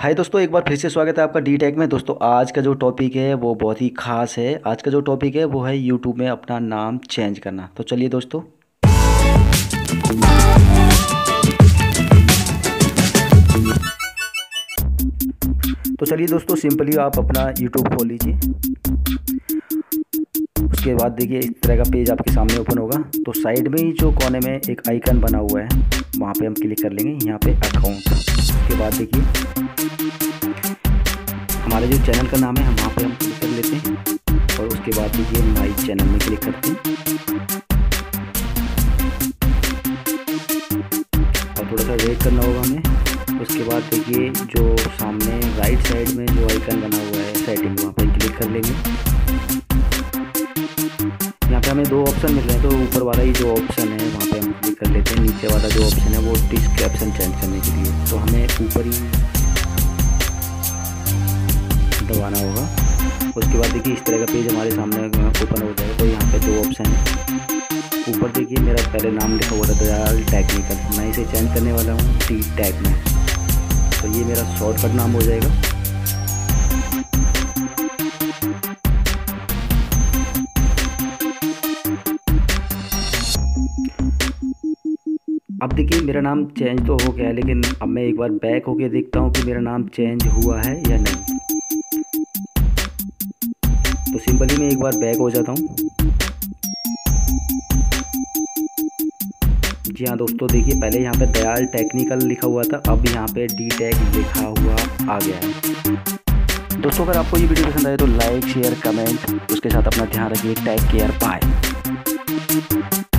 हाय दोस्तों, एक बार फिर से स्वागत है आपका डी टेक में। दोस्तों आज का जो टॉपिक है वो बहुत ही ख़ास है। आज का जो टॉपिक है वो है यूट्यूब में अपना नाम चेंज करना। तो चलिए दोस्तों, सिंपली आप अपना यूट्यूब खोल लीजिए। उसके बाद देखिए इस तरह का पेज आपके सामने ओपन होगा। तो साइड में ही जो कोने में एक आइकन बना हुआ है वहाँ पे हम क्लिक कर लेंगे, यहाँ पे अकाउंट। उसके बाद देखिए हमारे जो चैनल का नाम है हम वहाँ पे हम क्लिक कर लेते हैं और उसके बाद देखिए माई चैनल में क्लिक करते हैं और थोड़ा सा वेट करना होगा हमें। उसके बाद देखिए जो सामने राइट साइड में जो आइकन बना हुआ है सेटिंग, वहाँ पे क्लिक कर लेंगे। यहाँ पे हमें दो ऑप्शन मिल रहे हैं, तो ऊपर वाला ही जो ऑप्शन है वहाँ पे हम क्लिक कर लेते हैं। नीचे वाला जो ऑप्शन है वो डिस्क्रिप्शन चेंज करने के लिए, तो हमें ऊपर ही दबाना होगा। उसके बाद देखिए इस तरह का पेज हमारे सामने ओपन हो जाएगा। तो यहाँ पे दो ऑप्शन है। ऊपर देखिए मेरा पहले नाम लिखा हुआ था दयाल टेक्निकल, मैं इसे चेंज करने वाला हूँ डी टेक में। तो ये मेरा शॉर्टकट नाम हो जाएगा। अब देखिए मेरा नाम चेंज तो हो गया है, लेकिन अब मैं एक बार बैक होके देखता हूँ कि मेरा नाम चेंज हुआ है या नहीं। तो सिंपली मैं एक बार बैक हो जाता हूँ। जी हाँ दोस्तों, देखिए पहले यहाँ पे दयाल टेक्निकल लिखा हुआ था, अब यहाँ पे डी टेक लिखा हुआ आ गया है। दोस्तों अगर आपको ये वीडियो पसंद आए तो लाइक शेयर कमेंट, उसके साथ अपना ध्यान रखिए। Take care, bye.